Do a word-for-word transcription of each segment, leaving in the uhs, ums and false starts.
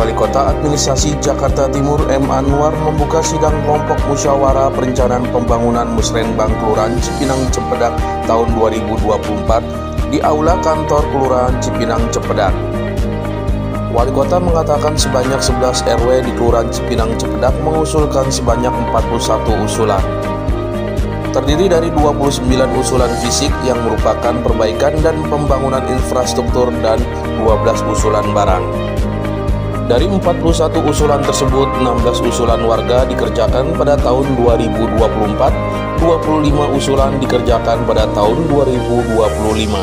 Wali Kota Administrasi Jakarta Timur M. Anwar membuka sidang kelompok musyawarah perencanaan pembangunan Musrenbang Kelurahan Cipinang Cempedak tahun dua ribu dua puluh empat di Aula Kantor Kelurahan Cipinang Cempedak. Wali Kota mengatakan sebanyak sebelas R W di Kelurahan Cipinang Cempedak mengusulkan sebanyak empat puluh satu usulan. Terdiri dari dua puluh sembilan usulan fisik yang merupakan perbaikan dan pembangunan infrastruktur dan dua belas usulan barang. Dari empat puluh satu usulan tersebut, enam belas usulan warga dikerjakan pada tahun dua ribu dua puluh empat, dua puluh lima usulan dikerjakan pada tahun dua ribu dua puluh lima.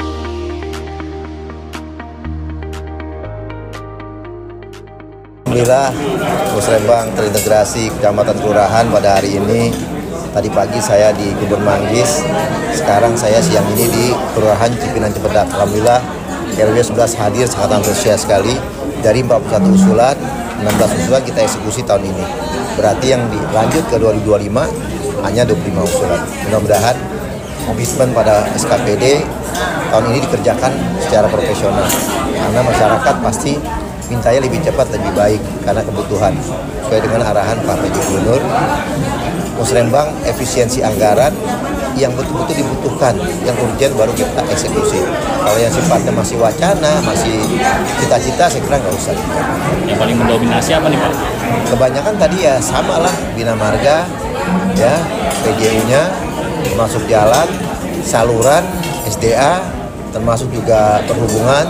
Alhamdulillah, Musrenbang terintegrasi kecamatan kelurahan pada hari ini. Tadi pagi saya di Kebun Manggis, sekarang saya siang ini di Kelurahan Cipinang Cempedak. Alhamdulillah, R W sebelas hadir, sangat antusias sekali. Dari empat puluh satu usulan, enam belas usulan kita eksekusi tahun ini. Berarti yang dilanjut ke dua ribu dua puluh lima hanya dua puluh lima usulan. Mudah-mudahan komitmen pada S K P D tahun ini dikerjakan secara profesional. Karena masyarakat pasti mintanya lebih cepat, lebih baik karena kebutuhan. Sesuai dengan arahan Pak P J Gubernur, Musrenbang efisiensi anggaran yang betul-betul dibutuhkan, yang urgent baru kita eksekusi. Kalau yang sifatnya masih wacana, masih cita-cita, saya kira nggak usah. Yang paling mendominasi apa nih Pak? Kebanyakan tadi ya sama lah, Bina Marga, ya, P J U-nya, termasuk jalan, saluran, S D A, termasuk juga perhubungan,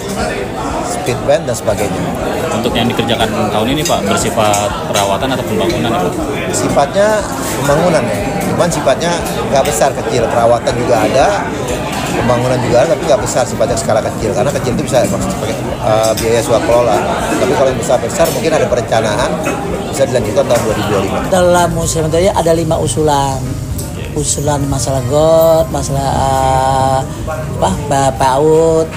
speed band dan sebagainya. Untuk yang dikerjakan tahun ini Pak, bersifat perawatan atau pembangunan ya Pak? Sifatnya pembangunan ya, cuman sifatnya nggak besar, kecil. Perawatan juga ada, pembangunan juga ada, tapi nggak besar, sifatnya skala kecil. Karena kecil itu bisa pakai uh, biaya swakelola. Tapi kalau yang besar-besar mungkin ada perencanaan, bisa dilanjutkan tahun dua ribu dua puluh lima. Dalam musim itu ada lima usulan. Usulan masalah got, masalah uh, apa, PAUD,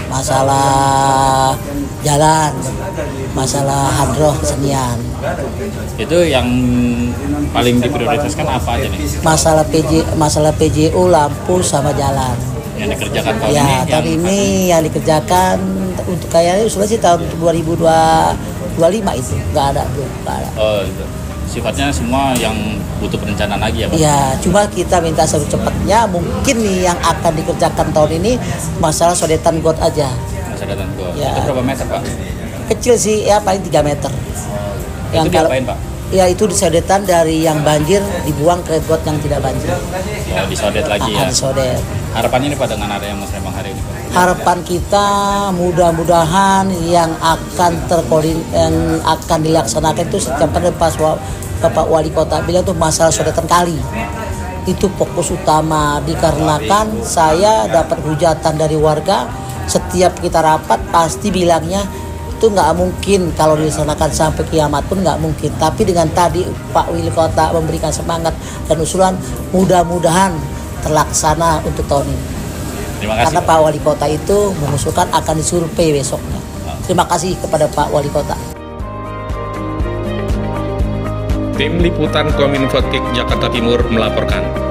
masalah jalan, masalah hadroh kesenian. Itu yang paling diprioritaskan apa aja nih? Masalah P J, masalah P J U, lampu sama jalan. Yang dikerjakan tahun ya, ini? Ya, tahun yang ini yang dikerjakan untuk kayaknya usulan sih tahun dua ribu dua puluh lima itu nggak ada, belum nggak ada. Oh, itu. Sifatnya semua yang butuh perencanaan lagi ya Pak? Ya, cuma kita minta secepatnya mungkin nih yang akan dikerjakan tahun ini masalah sodetan got aja. Sodetan got. Ya. Itu berapa meter Pak? Kecil sih, ya paling tiga meter. Oh, yang itu kalau, diapain Pak? Ya itu disodetan dari yang banjir dibuang ke got yang tidak banjir. Oh, disodet lagi ah, ya? Disodet. Harapannya nih Pak dengan ada yang Musrenbang hari ini Pak? Harapan kita mudah-mudahan yang akan terkoordin yang akan dilaksanakan itu setiap kali pas Bapak Wali Kota bilang tuh masalah sodetan kali. Itu fokus utama dikarenakan saya dapat hujatan dari warga setiap kita rapat pasti bilangnya itu nggak mungkin kalau dilaksanakan sampai kiamat pun nggak mungkin. Tapi dengan tadi Pak Wali Kota memberikan semangat dan usulan, mudah-mudahan terlaksana untuk tahun ini. Terima kasih, karena Pak. Pak Wali Kota itu mengusulkan akan disurvei besoknya. Terima kasih kepada Pak Wali Kota. Tim Liputan Kominfo Jakarta Timur melaporkan.